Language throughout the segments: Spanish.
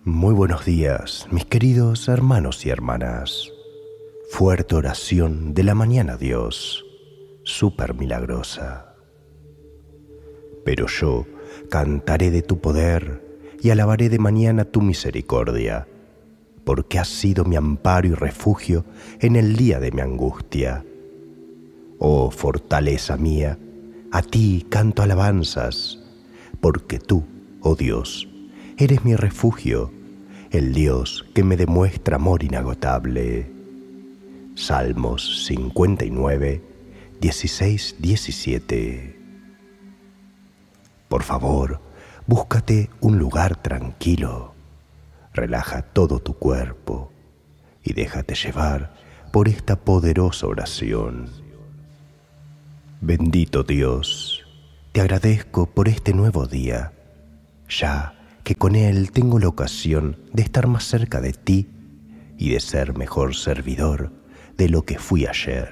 Muy buenos días, mis queridos hermanos y hermanas. Fuerte oración de la mañana, Dios, súper milagrosa. Pero yo cantaré de tu poder y alabaré de mañana tu misericordia, porque has sido mi amparo y refugio en el día de mi angustia. Oh fortaleza mía, a ti canto alabanzas, porque tú, oh Dios, eres mi refugio, el Dios que me demuestra amor inagotable. Salmos 59, 16, 17. Por favor, búscate un lugar tranquilo, relaja todo tu cuerpo y déjate llevar por esta poderosa oración. Bendito Dios, te agradezco por este nuevo día, ya que con él tengo la ocasión de estar más cerca de ti y de ser mejor servidor de lo que fui ayer.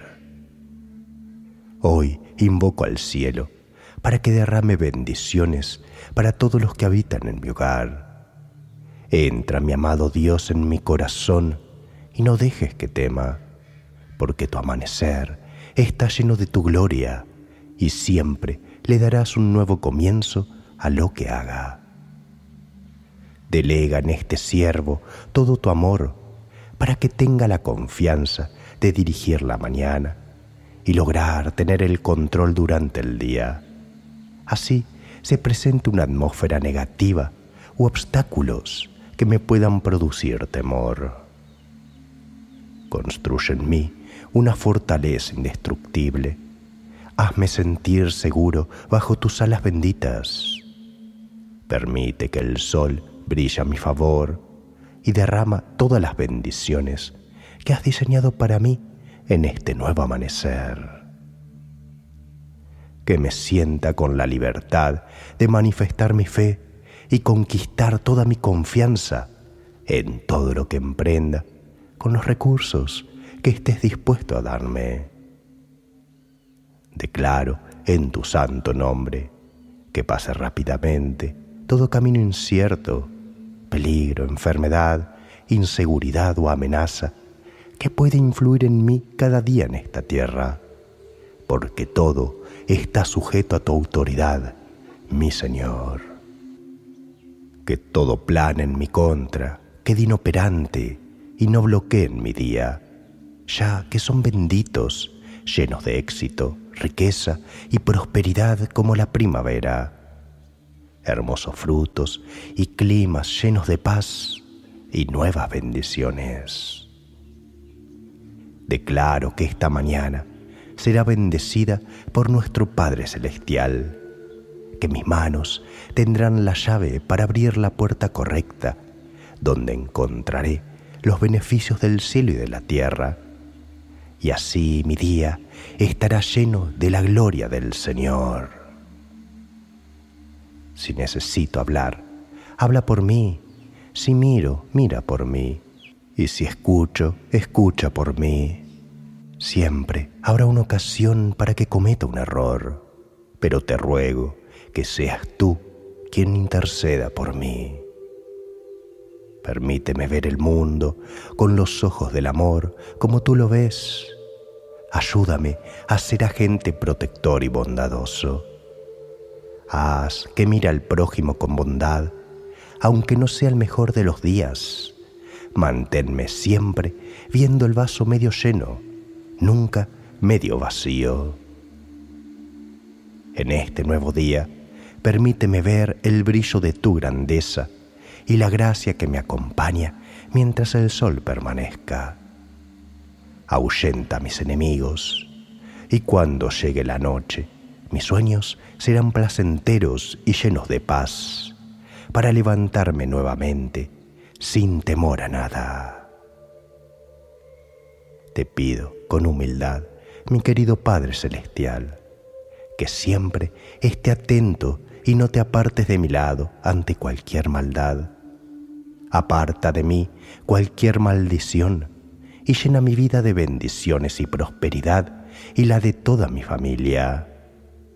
Hoy invoco al cielo para que derrame bendiciones para todos los que habitan en mi hogar. Entra, mi amado Dios, en mi corazón y no dejes que tema, porque tu amanecer está lleno de tu gloria y siempre le darás un nuevo comienzo a lo que haga. Delega en este siervo todo tu amor para que tenga la confianza de dirigir la mañana y lograr tener el control durante el día. Así se presente una atmósfera negativa u obstáculos que me puedan producir temor. Construye en mí una fortaleza indestructible. Hazme sentir seguro bajo tus alas benditas. Permite que el sol brille a mi favor y derrama todas las bendiciones que has diseñado para mí en este nuevo amanecer. Que me sienta con la libertad de manifestar mi fe y conquistar toda mi confianza en todo lo que emprenda con los recursos que estés dispuesto a darme. Declaro en tu santo nombre que pase rápidamente todo camino incierto, peligro, enfermedad, inseguridad o amenaza que puede influir en mí cada día en esta tierra, porque todo está sujeto a tu autoridad, mi Señor. Que todo plan en mi contra quede inoperante y no bloqueen mi día, ya que son benditos, llenos de éxito, riqueza y prosperidad como la primavera. Hermosos frutos y climas llenos de paz y nuevas bendiciones. Declaro que esta mañana será bendecida por nuestro Padre Celestial, que mis manos tendrán la llave para abrir la puerta correcta, donde encontraré los beneficios del cielo y de la tierra, y así mi día estará lleno de la gloria del Señor. Si necesito hablar, habla por mí. Si miro, mira por mí. Y si escucho, escucha por mí. Siempre habrá una ocasión para que cometa un error, pero te ruego que seas tú quien interceda por mí. Permíteme ver el mundo con los ojos del amor como tú lo ves. Ayúdame a ser agente protector y bondadoso. Haz que mire al prójimo con bondad, aunque no sea el mejor de los días. Manténme siempre viendo el vaso medio lleno, nunca medio vacío. En este nuevo día, permíteme ver el brillo de tu grandeza y la gracia que me acompaña mientras el sol permanezca. Ahuyenta a mis enemigos, y cuando llegue la noche, mis sueños serán placenteros y llenos de paz, para levantarme nuevamente sin temor a nada. Te pido con humildad, mi querido Padre Celestial, que siempre esté atento y no te apartes de mi lado ante cualquier maldad. Aparta de mí cualquier maldición y llena mi vida de bendiciones y prosperidad y la de toda mi familia.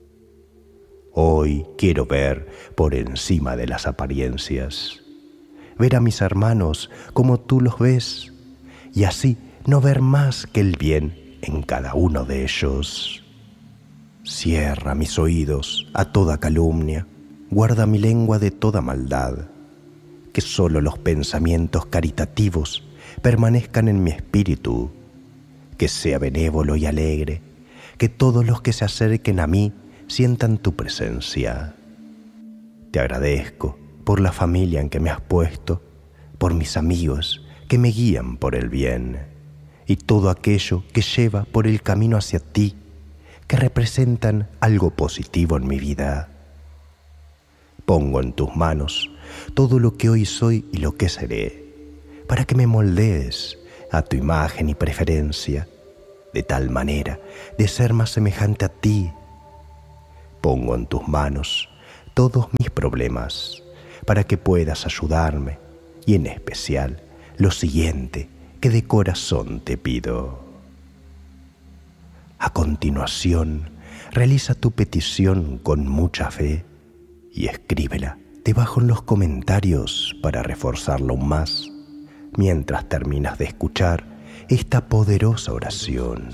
Hoy quiero ver por encima de las apariencias. ver a mis hermanos como tú los ves, y así no ver más que el bien en cada uno de ellos. Cierra mis oídos a toda calumnia, guarda mi lengua de toda maldad, que solo los pensamientos caritativos permanezcan en mi espíritu, que sea benévolo y alegre, que todos los que se acerquen a mí sientan tu presencia. Te agradezco por la familia en que me has puesto, por mis amigos que me guían por el bien, y todo aquello que lleva por el camino hacia ti, que representan algo positivo en mi vida. Pongo en tus manos todo lo que hoy soy y lo que seré, para que me moldees a tu imagen y preferencia, de tal manera de ser más semejante a ti. Pongo en tus manos todos mis problemas, para que puedas ayudarme, y en especial lo siguiente que de corazón te pido. A continuación, realiza tu petición con mucha fe y escríbela debajo en los comentarios para reforzarla aún más, mientras terminas de escuchar esta poderosa oración.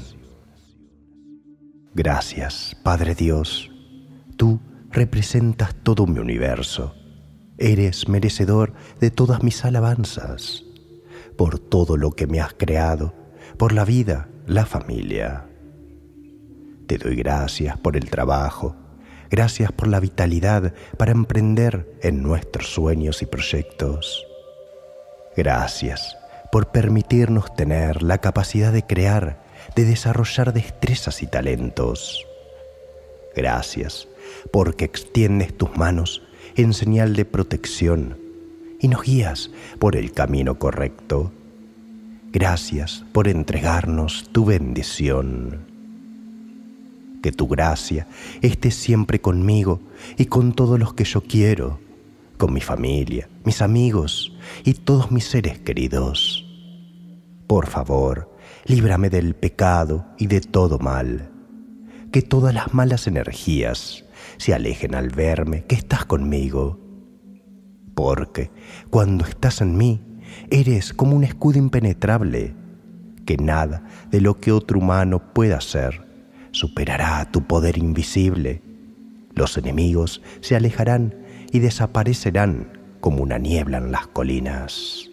Gracias, Padre Dios. Tú representas todo mi universo. Eres merecedor de todas mis alabanzas, por todo lo que me has creado, por la vida, la familia. Te doy gracias por el trabajo, gracias por la vitalidad para emprender en nuestros sueños y proyectos. Gracias por permitirnos tener la capacidad de crear, de desarrollar destrezas y talentos. Gracias porque extiendes tus manos en señal de protección y nos guías por el camino correcto. Gracias por entregarnos tu bendición. Que tu gracia esté siempre conmigo y con todos los que yo quiero, con mi familia, mis amigos y todos mis seres queridos. Por favor, líbrame del pecado y de todo mal. Que todas las malas energías se alejen al verme que estás conmigo. Porque cuando estás en mí, eres como un escudo impenetrable, que nada de lo que otro humano pueda hacer superará tu poder invisible. Los enemigos se alejarán y desaparecerán como una niebla en las colinas.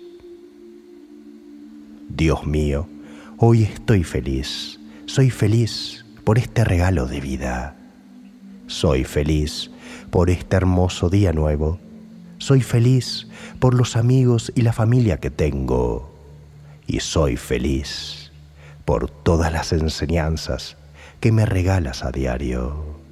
Dios mío, hoy estoy feliz. Soy feliz por este regalo de vida. Soy feliz por este hermoso día nuevo. Soy feliz por los amigos y la familia que tengo. Y soy feliz por todas las enseñanzas que me regalas a diario.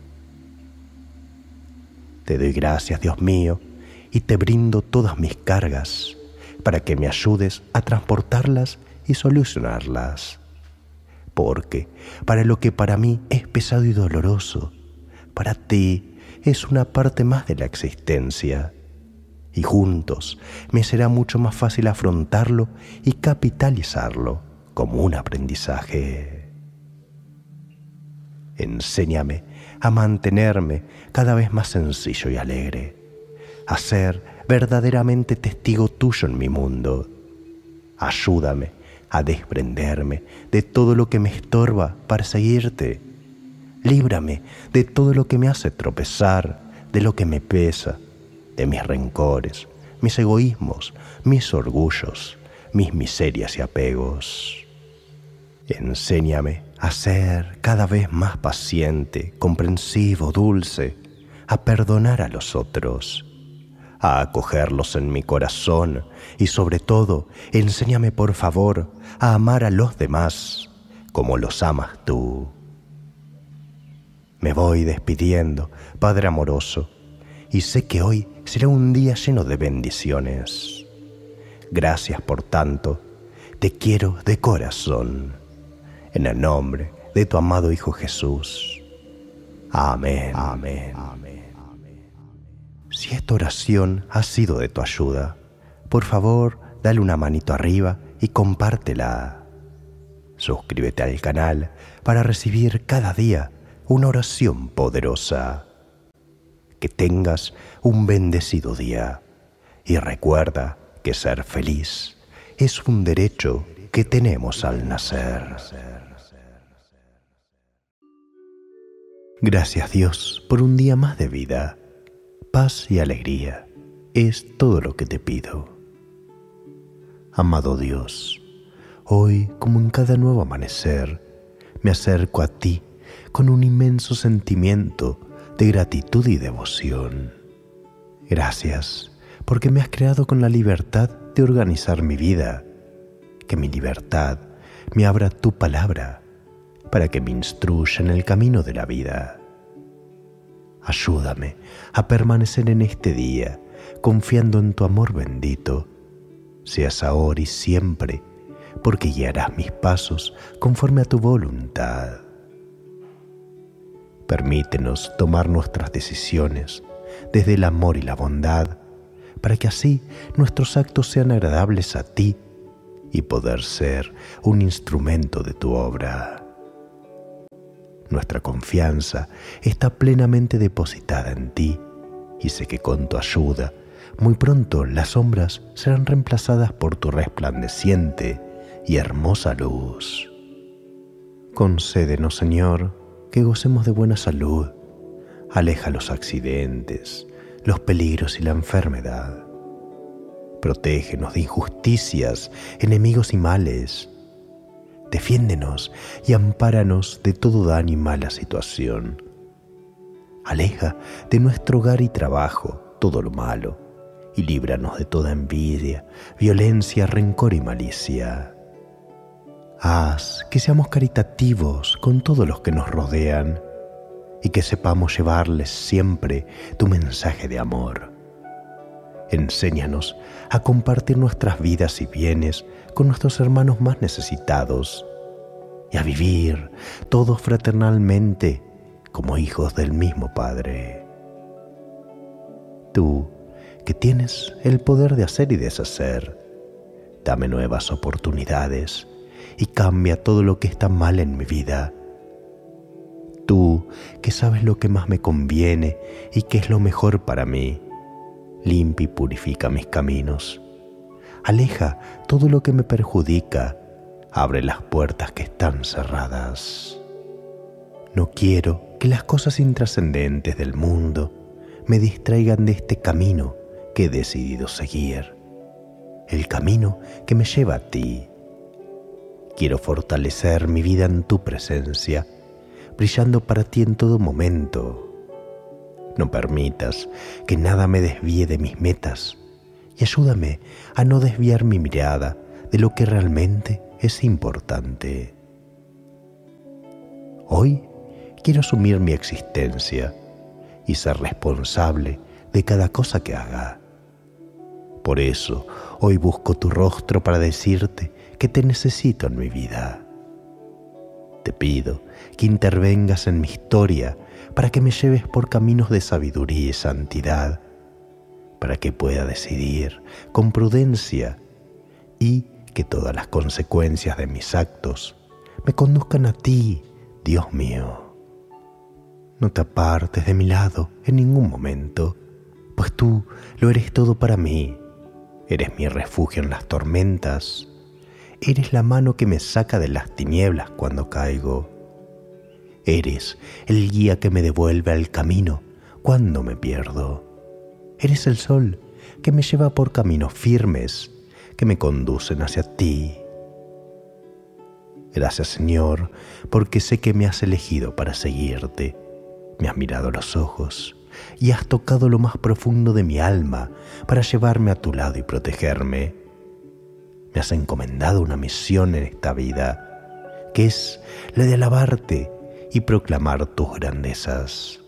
Te doy gracias, Dios mío, y te brindo todas mis cargas para que me ayudes a transportarlas y solucionarlas. Porque para lo que para mí es pesado y doloroso, para ti es una parte más de la existencia. Y juntos me será mucho más fácil afrontarlo y capitalizarlo como un aprendizaje. Enséñame a mantenerme cada vez más sencillo y alegre, a ser verdaderamente testigo tuyo en mi mundo. Ayúdame a desprenderme de todo lo que me estorba para seguirte. Líbrame de todo lo que me hace tropezar, de lo que me pesa, de mis rencores, mis egoísmos, mis orgullos, mis miserias y apegos. Enséñame a ser cada vez más paciente, comprensivo, dulce, a perdonar a los otros, a acogerlos en mi corazón y sobre todo, enséñame por favor a amar a los demás como los amas tú. Me voy despidiendo, Padre amoroso, y sé que hoy será un día lleno de bendiciones. Gracias por tanto, te quiero de corazón. En el nombre de tu amado Hijo Jesús. Amén. Amén. Amén. Si esta oración ha sido de tu ayuda, por favor, dale una manito arriba y compártela. Suscríbete al canal para recibir cada día una oración poderosa. Que tengas un bendecido día y recuerda que ser feliz es un derecho que tenemos al nacer. Gracias Dios por un día más de vida. Paz y alegría es todo lo que te pido. Amado Dios, hoy, como en cada nuevo amanecer, me acerco a ti con un inmenso sentimiento de gratitud y devoción. Gracias, porque me has creado con la libertad de organizar mi vida. Que mi libertad me abra tu palabra para que me instruya en el camino de la vida. Ayúdame a permanecer en este día, confiando en tu amor bendito. Seas ahora y siempre, porque guiarás mis pasos conforme a tu voluntad. Permítenos tomar nuestras decisiones desde el amor y la bondad, para que así nuestros actos sean agradables a ti y poder ser un instrumento de tu obra. Nuestra confianza está plenamente depositada en ti y sé que con tu ayuda muy pronto las sombras serán reemplazadas por tu resplandeciente y hermosa luz. Concédenos, Señor, que gocemos de buena salud. Aleja los accidentes, los peligros y la enfermedad. Protégenos de injusticias, enemigos y males. Defiéndenos y ampáranos de todo daño y mala situación. Aleja de nuestro hogar y trabajo todo lo malo y líbranos de toda envidia, violencia, rencor y malicia. Haz que seamos caritativos con todos los que nos rodean y que sepamos llevarles siempre tu mensaje de amor. Enséñanos a compartir nuestras vidas y bienes con nuestros hermanos más necesitados y a vivir todos fraternalmente como hijos del mismo Padre. Tú, que tienes el poder de hacer y deshacer, dame nuevas oportunidades y cambia todo lo que está mal en mi vida. Tú, que sabes lo que más me conviene y qué es lo mejor para mí, limpia y purifica mis caminos. Aleja todo lo que me perjudica, abre las puertas que están cerradas. No quiero que las cosas intrascendentes del mundo me distraigan de este camino que he decidido seguir, el camino que me lleva a ti. Quiero fortalecer mi vida en tu presencia, brillando para ti en todo momento. No permitas que nada me desvíe de mis metas y ayúdame a no desviar mi mirada de lo que realmente es importante. Hoy quiero asumir mi existencia y ser responsable de cada cosa que haga. Por eso, hoy busco tu rostro para decirte que te necesito en mi vida. Te pido que intervengas en mi historia para que me lleves por caminos de sabiduría y santidad, para que pueda decidir con prudencia y que todas las consecuencias de mis actos me conduzcan a ti, Dios mío. No te apartes de mi lado en ningún momento, pues tú lo eres todo para mí. Eres mi refugio en las tormentas. Eres la mano que me saca de las tinieblas cuando caigo. Eres el guía que me devuelve al camino cuando me pierdo. Eres el sol que me lleva por caminos firmes que me conducen hacia ti. Gracias, Señor, porque sé que me has elegido para seguirte. Me has mirado a los ojos y has tocado lo más profundo de mi alma para llevarme a tu lado y protegerme. Me has encomendado una misión en esta vida, que es la de alabarte y proclamar tus grandezas.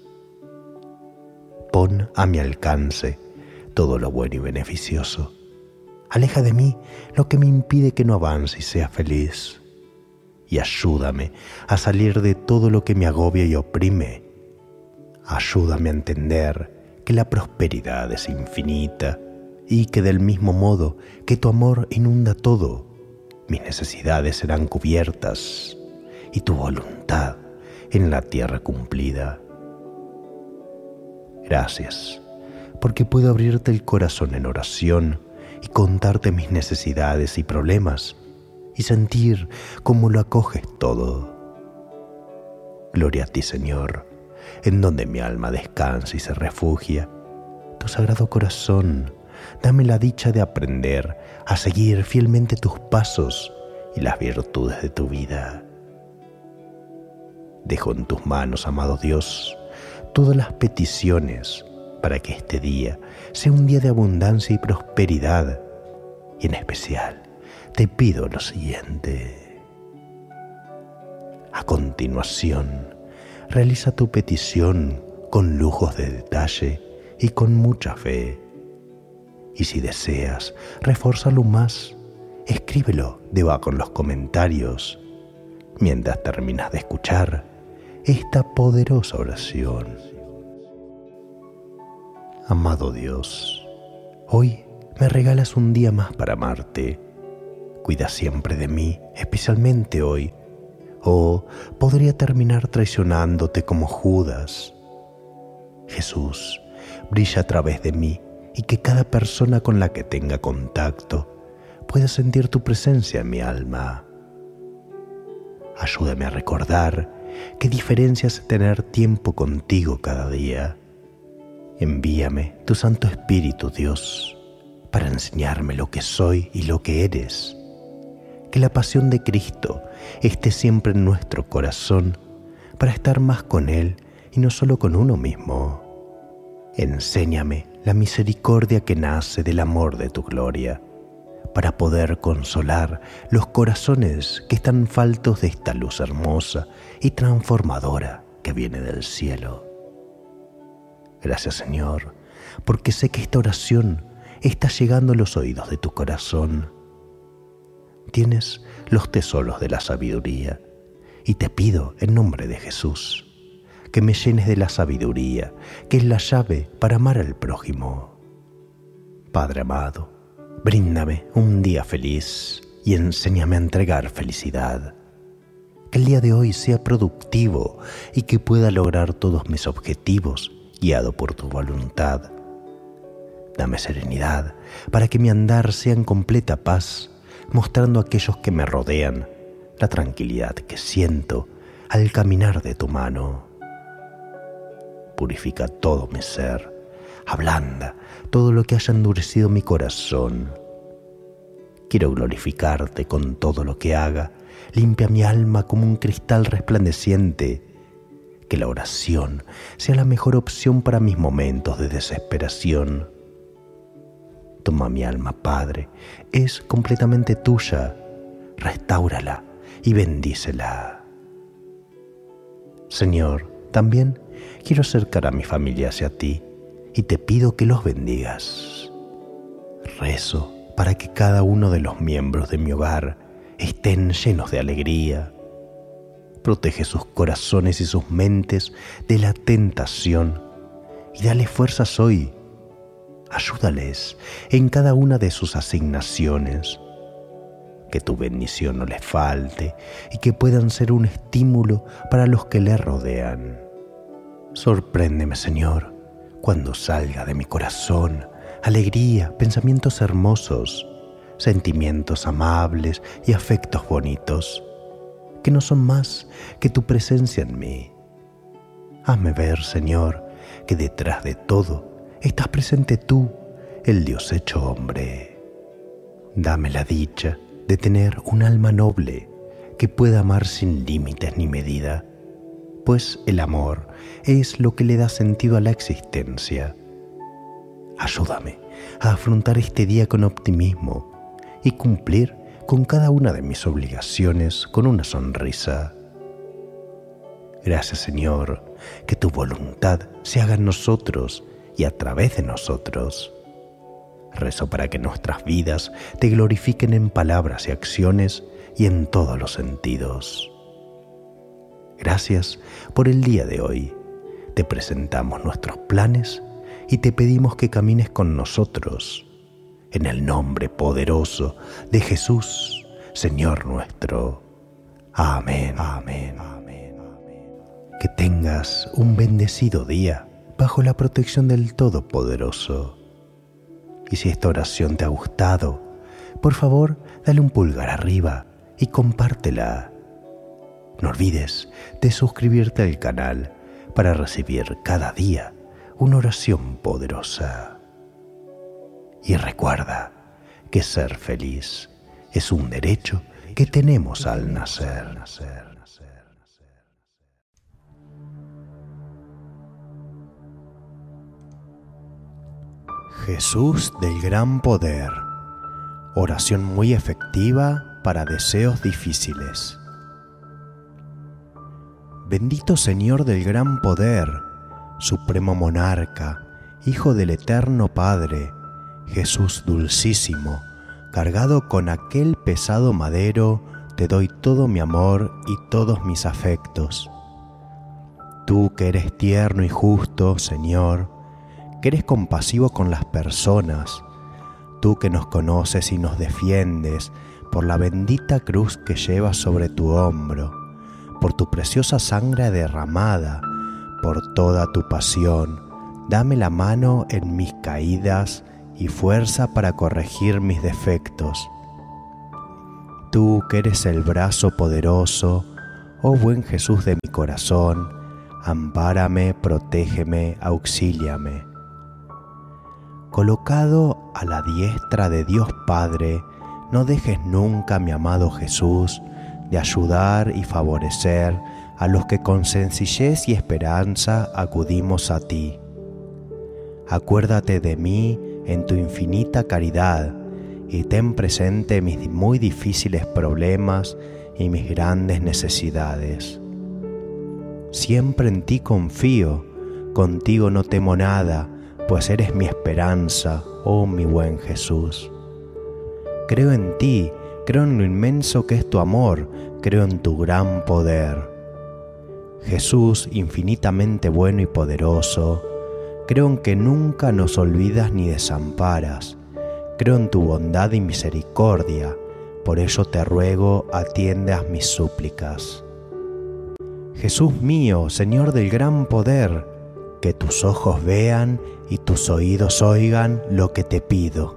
Pon a mi alcance todo lo bueno y beneficioso. Aleja de mí lo que me impide que no avance y sea feliz. Y ayúdame a salir de todo lo que me agobia y oprime. Ayúdame a entender que la prosperidad es infinita y que del mismo modo que tu amor inunda todo, mis necesidades serán cubiertas y tu voluntad en la tierra cumplida. Gracias, porque puedo abrirte el corazón en oración y contarte mis necesidades y problemas y sentir cómo lo acoges todo. Gloria a ti, Señor, en donde mi alma descansa y se refugia. Tu sagrado corazón, dame la dicha de aprender a seguir fielmente tus pasos y las virtudes de tu vida. Dejo en tus manos, amado Dios, todas las peticiones para que este día sea un día de abundancia y prosperidad. Y en especial, te pido lo siguiente. A continuación, realiza tu petición con lujos de detalle y con mucha fe. Y si deseas reforzarlo más, escríbelo debajo en los comentarios mientras terminas de escuchar esta poderosa oración. Amado Dios, hoy me regalas un día más para amarte. Cuida siempre de mí, especialmente hoy, o podría terminar traicionándote como Judas. Jesús, brilla a través de mí y que cada persona con la que tenga contacto pueda sentir tu presencia en mi alma. Ayúdame a recordar qué diferencia hace tener tiempo contigo cada día. Envíame tu Santo Espíritu, Dios, para enseñarme lo que soy y lo que eres. Que la pasión de Cristo esté siempre en nuestro corazón para estar más con Él y no solo con uno mismo. Enséñame la misericordia que nace del amor de tu gloria, para poder consolar los corazones que están faltos de esta luz hermosa y transformadora que viene del cielo. Gracias, Señor, porque sé que esta oración está llegando a los oídos de tu corazón. Tienes los tesoros de la sabiduría y te pido en nombre de Jesús que me llenes de la sabiduría, que es la llave para amar al prójimo. Padre amado, bríndame un día feliz y enséñame a entregar felicidad. Que el día de hoy sea productivo y que pueda lograr todos mis objetivos guiado por tu voluntad. Dame serenidad para que mi andar sea en completa paz, mostrando a aquellos que me rodean la tranquilidad que siento al caminar de tu mano. Purifica todo mi ser, ablanda todo lo que haya endurecido mi corazón. Quiero glorificarte con todo lo que haga, limpia mi alma como un cristal resplandeciente. Que la oración sea la mejor opción para mis momentos de desesperación. Toma mi alma, Padre, es completamente tuya. Restáurala y bendícela. Señor, también quiero acercar a mi familia hacia ti y te pido que los bendigas. Rezo para que cada uno de los miembros de mi hogar estén llenos de alegría. Protege sus corazones y sus mentes de la tentación y dale fuerzas hoy. Ayúdales en cada una de sus asignaciones. Que tu bendición no les falte y que puedan ser un estímulo para los que le rodean. Sorpréndeme, Señor, cuando salga de mi corazón alegría, pensamientos hermosos, sentimientos amables y afectos bonitos, que no son más que tu presencia en mí. Hazme ver, Señor, que detrás de todo estás presente tú, el Dios hecho hombre. Dame la dicha de tener un alma noble que pueda amar sin límites ni medida, pues el amor es lo que le da sentido a la existencia. Ayúdame a afrontar este día con optimismo y cumplir con cada una de mis obligaciones con una sonrisa. Gracias, Señor, que tu voluntad se haga en nosotros y a través de nosotros. Rezo para que nuestras vidas te glorifiquen en palabras y acciones y en todos los sentidos. Gracias por el día de hoy. Te presentamos nuestros planes y te pedimos que camines con nosotros. En el nombre poderoso de Jesús, Señor nuestro. Amén. Amén. Amén. Que tengas un bendecido día bajo la protección del Todopoderoso. Y si esta oración te ha gustado, por favor, dale un pulgar arriba y compártela. No olvides de suscribirte al canal para recibir cada día una oración poderosa. Y recuerda que ser feliz es un derecho que tenemos al nacer. Jesús del gran poder. Oración muy efectiva para deseos difíciles. Bendito Señor del gran poder, Supremo Monarca, Hijo del Eterno Padre, Jesús dulcísimo, cargado con aquel pesado madero, te doy todo mi amor y todos mis afectos. Tú que eres tierno y justo, Señor, que eres compasivo con las personas, tú que nos conoces y nos defiendes por la bendita cruz que llevas sobre tu hombro, por tu preciosa sangre derramada, por toda tu pasión, dame la mano en mis caídas y fuerza para corregir mis defectos. Tú que eres el brazo poderoso, oh buen Jesús de mi corazón, ampárame, protégeme, auxíliame. Colocado a la diestra de Dios Padre, no dejes nunca, mi amado Jesús, de ayudar y favorecer a los que con sencillez y esperanza acudimos a ti. Acuérdate de mí en tu infinita caridad y ten presente mis muy difíciles problemas y mis grandes necesidades. Siempre en ti confío, contigo no temo nada, pues eres mi esperanza, oh mi buen Jesús. Creo en ti, creo en lo inmenso que es tu amor, creo en tu gran poder. Jesús, infinitamente bueno y poderoso, creo en que nunca nos olvidas ni desamparas, creo en tu bondad y misericordia, por ello te ruego atiendas mis súplicas. Jesús mío, Señor del gran poder, que tus ojos vean y tus oídos oigan lo que te pido.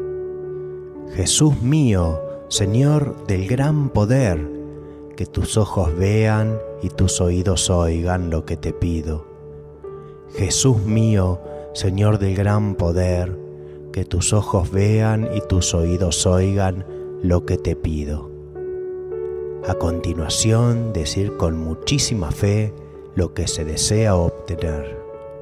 Jesús mío, Señor del gran poder, que tus ojos vean y tus oídos oigan lo que te pido. Jesús mío, Señor del gran poder, que tus ojos vean y tus oídos oigan lo que te pido. A continuación, decir con muchísima fe lo que se desea obtener.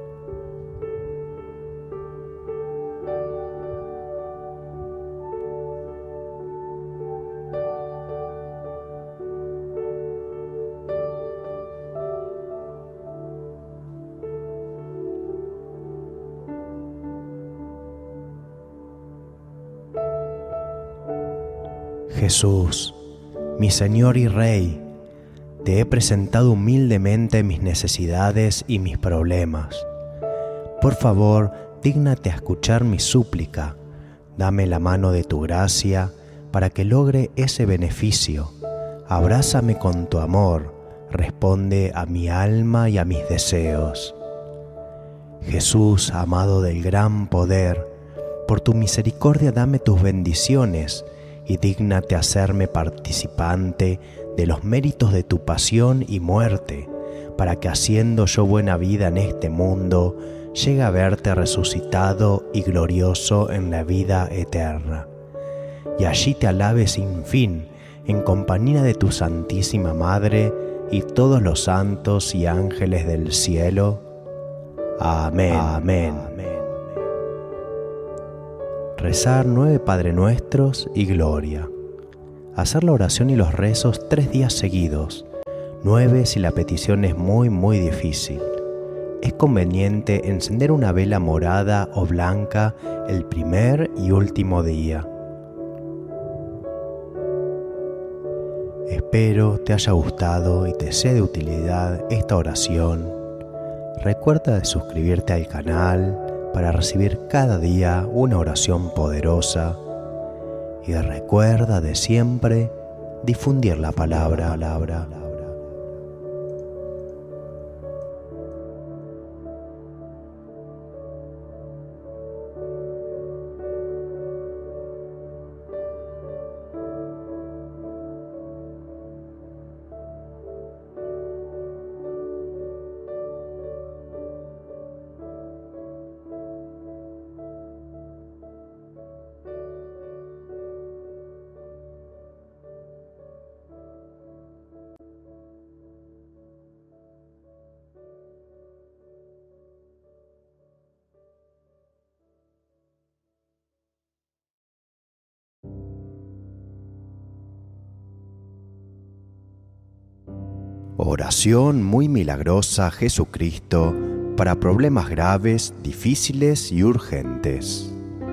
Jesús, mi Señor y Rey, te he presentado humildemente mis necesidades y mis problemas. Por favor, dígnate a escuchar mi súplica, dame la mano de tu gracia para que logre ese beneficio. Abrázame con tu amor, responde a mi alma y a mis deseos. Jesús, amado del gran poder, por tu misericordia dame tus bendiciones y dígnate hacerme participante de los méritos de tu pasión y muerte, para que haciendo yo buena vida en este mundo, llegue a verte resucitado y glorioso en la vida eterna. Y allí te alabe sin fin, en compañía de tu Santísima Madre y todos los santos y ángeles del cielo. Amén. Amén. Rezar 9 Padre Nuestros y Gloria. Hacer la oración y los rezos 3 días seguidos, 9 si la petición es muy difícil. Es conveniente encender una vela morada o blanca el primer y último día. Espero te haya gustado y te sea de utilidad esta oración. Recuerda de suscribirte al canal para recibir cada día una oración poderosa y recuerda de siempre difundir la palabra. Oración muy milagrosa, Jesucristo, para problemas graves, difíciles y urgentes.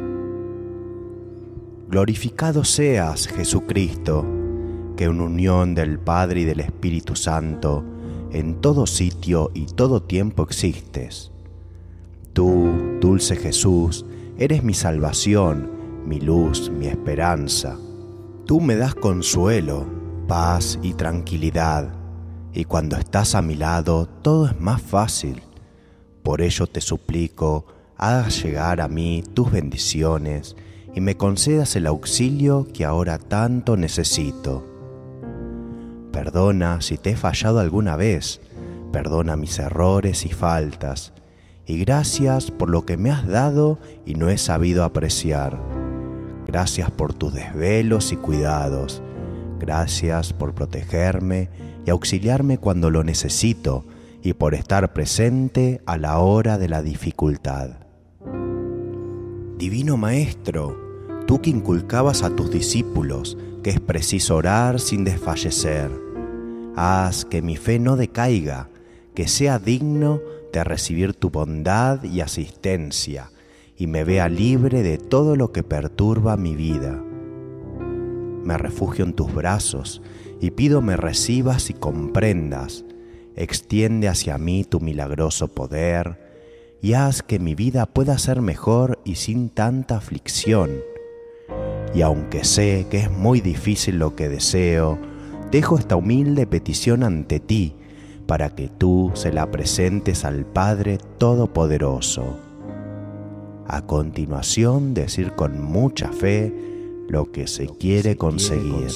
Glorificado seas, Jesucristo, que en unión del Padre y del Espíritu Santo, en todo sitio y todo tiempo existes. Tú, dulce Jesús, eres mi salvación, mi luz, mi esperanza. Tú me das consuelo, paz y tranquilidad, y cuando estás a mi lado todo es más fácil. Por ello te suplico, hagas llegar a mí tus bendiciones y me concedas el auxilio que ahora tanto necesito. Perdona si te he fallado alguna vez, perdona mis errores y faltas, y gracias por lo que me has dado y no he sabido apreciar. Gracias por tus desvelos y cuidados, gracias por protegerme y auxiliarme cuando lo necesito y por estar presente a la hora de la dificultad. Divino Maestro, tú que inculcabas a tus discípulos que es preciso orar sin desfallecer, haz que mi fe no decaiga, que sea digno de recibir tu bondad y asistencia y me vea libre de todo lo que perturba mi vida. Me refugio en tus brazos y pido me recibas y comprendas. Extiende hacia mí tu milagroso poder y haz que mi vida pueda ser mejor y sin tanta aflicción. Y aunque sé que es muy difícil lo que deseo, dejo esta humilde petición ante ti para que tú se la presentes al Padre Todopoderoso. A continuación, decir con mucha fe lo que se quiere conseguir.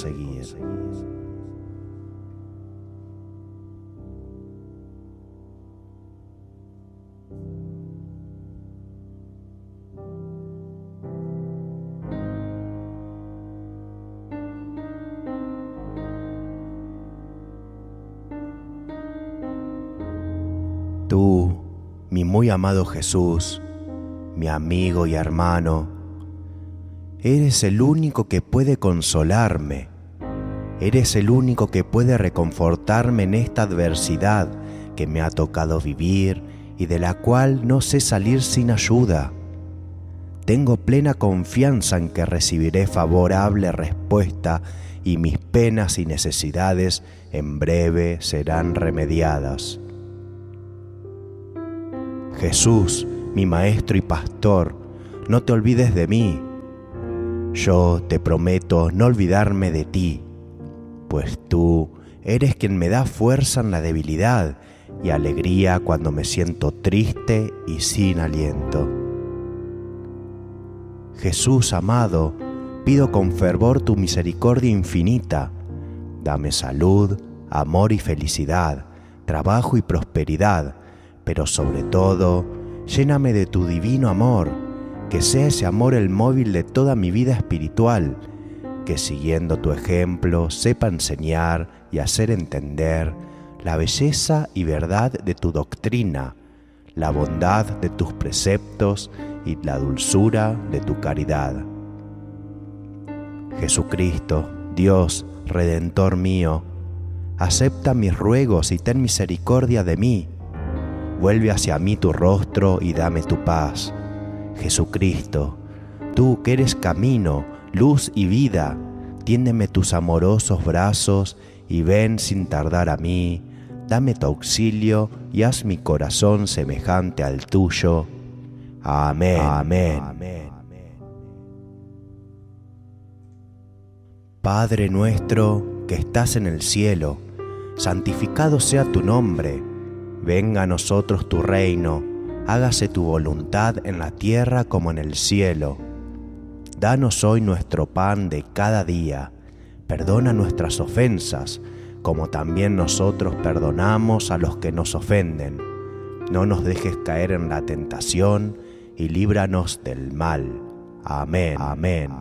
Tú, mi muy amado Jesús, mi amigo y hermano, eres el único que puede consolarme, eres el único que puede reconfortarme en esta adversidad que me ha tocado vivir y de la cual no sé salir sin ayuda. Tengo plena confianza en que recibiré favorable respuesta y mis penas y necesidades en breve serán remediadas. Jesús, mi Maestro y Pastor, no te olvides de mí. Yo te prometo no olvidarme de ti, pues tú eres quien me da fuerza en la debilidad y alegría cuando me siento triste y sin aliento. Jesús amado, pido con fervor tu misericordia infinita. Dame salud, amor y felicidad, trabajo y prosperidad, pero sobre todo, lléname de tu divino amor, que sea ese amor el móvil de toda mi vida espiritual, que siguiendo tu ejemplo sepa enseñar y hacer entender la belleza y verdad de tu doctrina, la bondad de tus preceptos y la dulzura de tu caridad. Jesucristo, Dios, Redentor mío, acepta mis ruegos y ten misericordia de mí. Vuelve hacia mí tu rostro y dame tu paz. Jesucristo, tú que eres camino, luz y vida, tiéndeme tus amorosos brazos y ven sin tardar a mí. Dame tu auxilio y haz mi corazón semejante al tuyo. Amén. Amén. Padre nuestro que estás en el cielo, santificado sea tu nombre. Venga a nosotros tu reino, hágase tu voluntad en la tierra como en el cielo. Danos hoy nuestro pan de cada día. Perdona nuestras ofensas, como también nosotros perdonamos a los que nos ofenden. No nos dejes caer en la tentación y líbranos del mal. Amén. Amén.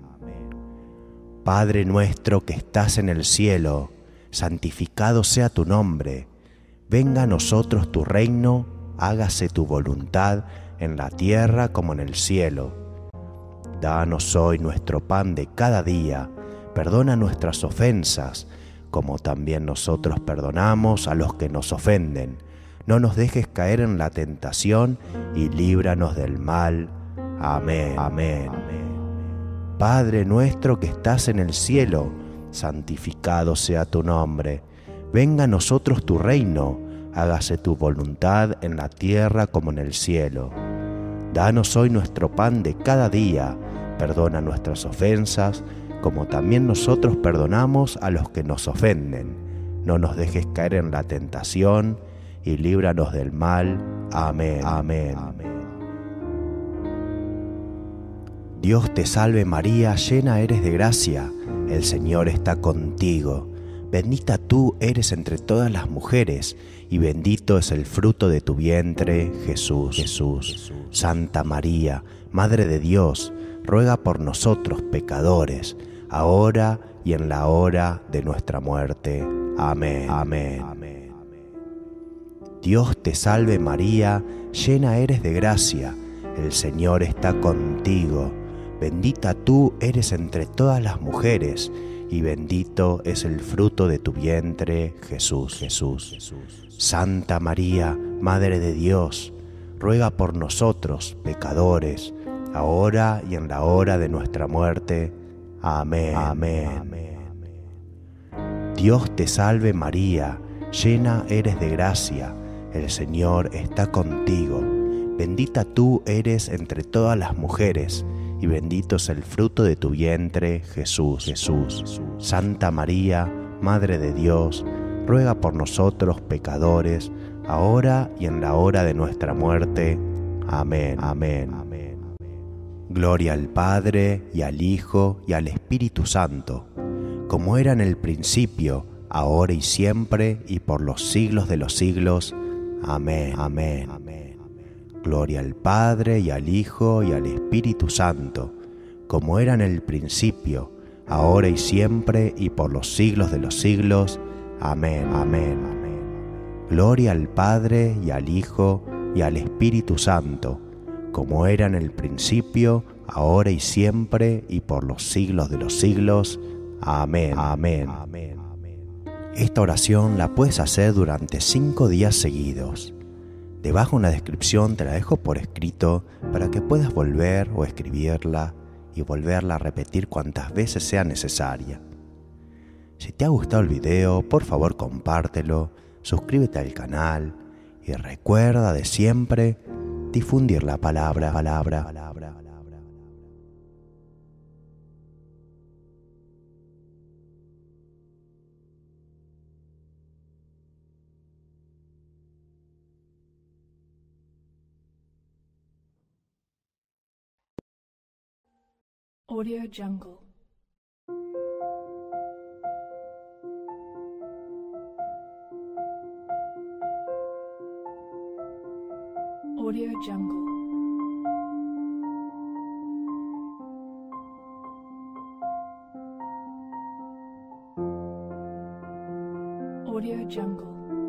Padre nuestro que estás en el cielo, santificado sea tu nombre. Venga a nosotros tu reino, hágase tu voluntad en la tierra como en el cielo. Danos hoy nuestro pan de cada día, perdona nuestras ofensas, como también nosotros perdonamos a los que nos ofenden. No nos dejes caer en la tentación y líbranos del mal. Amén. Amén. Padre nuestro que estás en el cielo, santificado sea tu nombre. Venga a nosotros tu reino, hágase tu voluntad en la tierra como en el cielo. Danos hoy nuestro pan de cada día, perdona nuestras ofensas, como también nosotros perdonamos a los que nos ofenden. No nos dejes caer en la tentación y líbranos del mal. Amén. Amén. Dios te salve María, llena eres de gracia, el Señor está contigo. Bendita tú eres entre todas las mujeres, y bendito es el fruto de tu vientre, Jesús. Santa María, Madre de Dios, ruega por nosotros pecadores, ahora y en la hora de nuestra muerte. Amén. Amén. Dios te salve María, llena eres de gracia, el Señor está contigo. Bendita tú eres entre todas las mujeres, y bendito es el fruto de tu vientre, Jesús. Santa María, Madre de Dios, ruega por nosotros, pecadores, ahora y en la hora de nuestra muerte. Amén. Amén. Dios te salve María, llena eres de gracia, el Señor está contigo. Bendita tú eres entre todas las mujeres, y bendito es el fruto de tu vientre, Jesús. Santa María, Madre de Dios, ruega por nosotros pecadores, ahora y en la hora de nuestra muerte. Amén. Amén. Gloria al Padre, y al Hijo, y al Espíritu Santo, como era en el principio, ahora y siempre, y por los siglos de los siglos. Amén. Amén. Gloria al Padre, y al Hijo, y al Espíritu Santo, como era en el principio, ahora y siempre, y por los siglos de los siglos. Amén. Amén. Gloria al Padre, y al Hijo, y al Espíritu Santo, como era en el principio, ahora y siempre, y por los siglos de los siglos. Amén. Amén. Esta oración la puedes hacer durante 5 días seguidos. Debajo en la descripción te la dejo por escrito para que puedas volver o escribirla y volverla a repetir cuantas veces sea necesaria. Si te ha gustado el video, por favor compártelo, suscríbete al canal y recuerda de siempre difundir la palabra. Audio Jungle. Audio Jungle. Audio Jungle.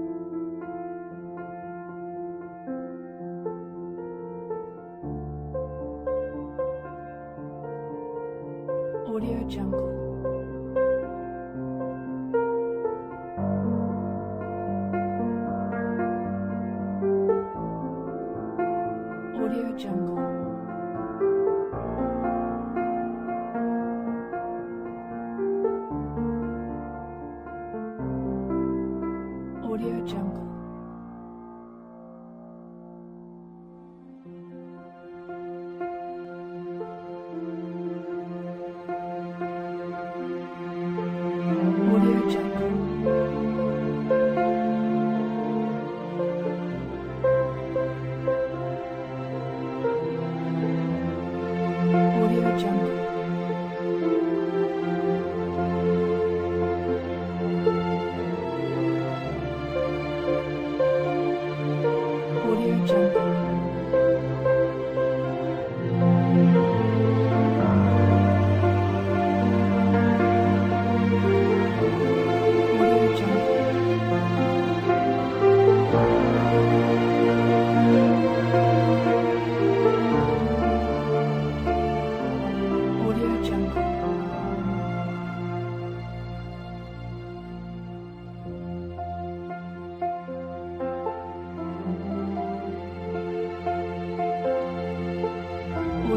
Audio Jungle. Audio Jungle. Audio Jungle. Audio Jungle. Audio Jungle. Audio Jungle.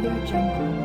Jungle.